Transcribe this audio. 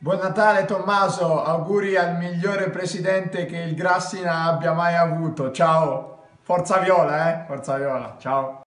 Buon Natale Tommaso, auguri al migliore presidente che il Grassina abbia mai avuto. Ciao, Forza Viola, Forza Viola, ciao.